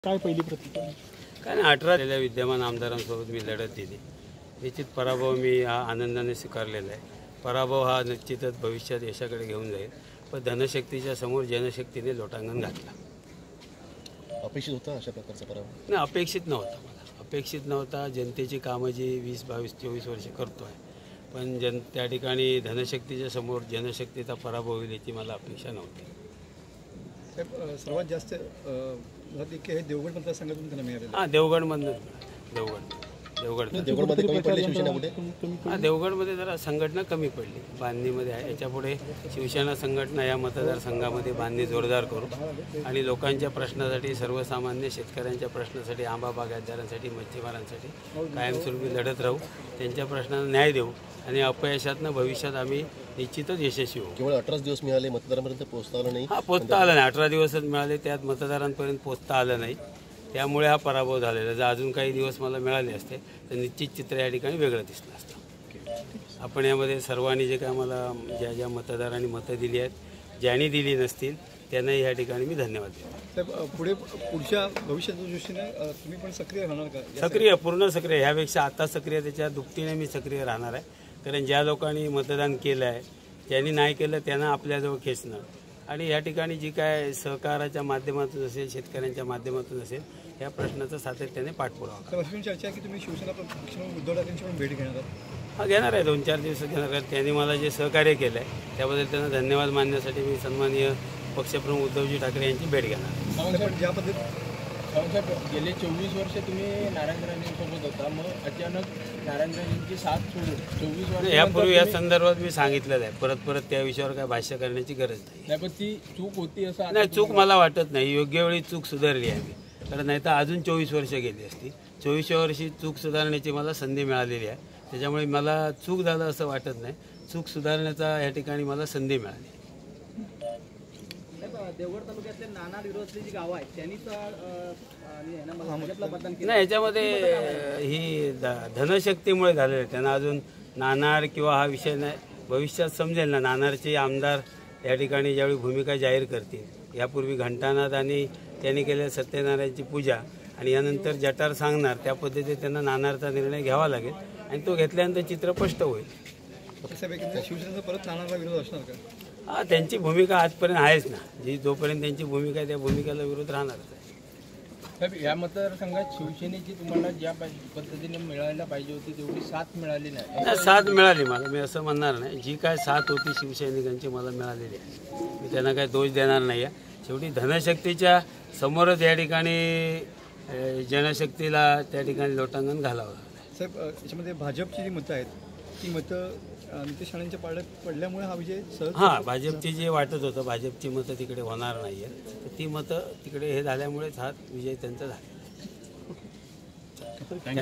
काय पहिली प्रतिक्रिया? काय नाही, 18 विद्यमान आमदारांसोबत मी लढत दिली. निश्चित पराभव मी हा आनंदाने स्वीकारलेला आहे. पराभव हा निश्चितच भविष्यात यशाकडे घेऊन जाईल, पण धनशक्तीच्या समोर जनशक्तीने लोटांगण घातला. अपेक्षित होता अशा प्रकारचा पराभव? नाही, अपेक्षित नव्हता. मला अपेक्षित नव्हता. जनतेची कामं जी 20, 22, 24 वर्ष करतो आहे, पण त्या ठिकाणी धनशक्तीच्या समोर जनशक्तीचा पराभव होईल याची मला अपेक्षा नव्हती. सर्वात जास्त हे देवगड मतदारसंघातून त्यांना मिळालेलं. हां, देवगडमधून देवगडमध्ये कमी पडली शिवसेना कुठे? हां, देवगडमध्ये जरा संघटना कमी पडली. बांधणीमध्ये आहे. याच्यापुढे शिवसेना संघटना या मतदारसंघामध्ये बांधणी जोरदार करू आणि लोकांच्या प्रश्नासाठी, सर्वसामान्य शेतकऱ्यांच्या प्रश्नासाठी, आंबा बागायतदारांसाठी, मच्छीमारांसाठी कायमस्वरूपी लढत राहू. त्यांच्या प्रश्नांना न्याय देऊ आणि अपयशातनं भविष्यात आम्ही निश्चितच यशस्वी होऊ. केवळ 18 दिवस मिळाले, मतदारांपर्यंत पोहोचता आलं नाही. हां, पोचता आलं नाही. 18 दिवसच मिळाले, त्यात मतदारांपर्यंत पोचता आलं नाही. त्यामुळे हा पराभव झालेला. जर अजून काही दिवस मला मिळाले असते तर निश्चित चित्र या ठिकाणी वेगळं दिसलं असतं. आपण यामध्ये सर्वांनी जे काय मला ज्या मतदारांनी मतं दिली आहेत, ज्यांनी दिली नसतील त्यांनाही या ठिकाणी मी धन्यवाद देतो. पुढच्या भविष्याच्या दृष्टीने तुम्ही पण सक्रिय राहणार का? सक्रिय, पूर्ण सक्रिय. ह्यापेक्षा आता सक्रियतेच्या दुपटीने मी सक्रिय राहणार आहे. कारण ज्या लोकांनी मतदान केलं आहे, ज्यांनी नाही केलं त्यांना आपल्याजवळ खेचणं आणि या ठिकाणी जी काय सहकाराच्या माध्यमातून असेल, शेतकऱ्यांच्या माध्यमातून असेल, या प्रश्नाचा सातत्याने पाठपुरावा. अशी चर्चा आहे की तुम्ही शिवसेना पक्षप्रमुख उद्धव ठाकरेंची पण भेट घेणार आहात? हा, घेणार आहे. 2-4 दिवस घेणार आहे. त्यांनी मला जे सहकार्य केलं आहे त्याबद्दल त्यांना धन्यवाद मानण्यासाठी मी सन्माननीय पक्षप्रमुख उद्धवजी ठाकरे यांची भेट घेणार. पण ज्या पद्धतीने गेले 24 वर्ष तुम्ही नारायण राणेंसोबत होता, मग अचानक नारायण राणेंची साथ सोडून 24 वर्ष यापूर्वी या संदर्भात मी सांगितलेलं आहे. परत त्या विषयावर काय भाष्य करण्याची गरज नाही. पण ती चूक होती असं नाही, चूक मला वाटत नाही. योग्य वेळी चूक सुधारली आहे मी. कारण नाही तर अजून 24 वर्ष गेली असती. 24व्या वर्षी चूक सुधारण्याची मला संधी मिळालेली आहे. त्याच्यामुळे मला चूक झालं असं वाटत नाही. चूक सुधारण्याचा या ठिकाणी मला संधी मिळाली. देवगड तालुक्यातले नाना विरोधली जी गावं आहेत त्यांनी नाही, याच्यामध्ये ही धनशक्तीमुळे झालेलं आहे. त्यांना अजून नाणार किंवा हा विषय नाही. भविष्यात समजेल ना, नाणारचे आमदार या ठिकाणी ज्यावेळी भूमिका जाहीर करतील. यापूर्वी घंटानाद आणि त्यांनी केलेल्या सत्यनारायणची पूजा आणि यानंतर जटार सांगणार, त्या पद्धतीने त्यांना नाणारचा निर्णय घ्यावा लागेल आणि तो घेतल्यानंतर चित्र स्पष्ट होईल. शिवसेनेचा परत नाणारला विरोध असणार का? हां, त्यांची भूमिका आजपर्यंत आहेच ना. जी जोपर्यंत त्यांची भूमिका आहे त्या भूमिकेला विरोध राहणारच आहे. या मतदारसंघात शिवसेनेची तुम्हाला ज्या पद्धतीने मिळायला पाहिजे होती तेवढी साथ मिळाली नाही. साथ मिळाली मला, मी असं म्हणणार नाही. जी काय साथ होती शिवसैनिकांची मला मिळालेली आहे. मी त्यांना काही दोष देणार नाही आहे. शेवटी धनशक्तीच्या समोरच या ठिकाणी जनशक्तीला त्या ठिकाणी लोटांगण घालावं लागलं. साहेब, याच्यामध्ये भाजपची जी मतं आहेत ती मतं नितेश राणेंच्या पाड्यात पडल्यामुळे हा विजय सहज. हां, भाजपची जे वाटत होतं, भाजपची मतं तिकडे होणार नाही आहे, तर ती मतं तिकडे हे झाल्यामुळेच हा विजय त्यांचा झाला.